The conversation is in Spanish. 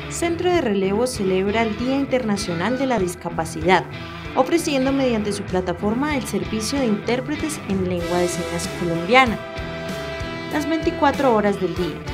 Centro de Relevo celebra el Día Internacional de la Discapacidad, ofreciendo mediante su plataforma el servicio de intérpretes en lengua de señas colombiana, las 24 horas del día.